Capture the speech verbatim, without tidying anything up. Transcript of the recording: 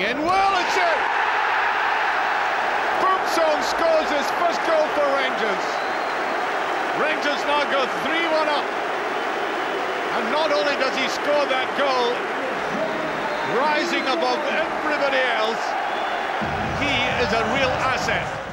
in. Wurlitzer! Boomsong scores his first goal for Rangers. Rangers now go three one up. And not only does he score that goal, rising above everybody else, he is a real asset.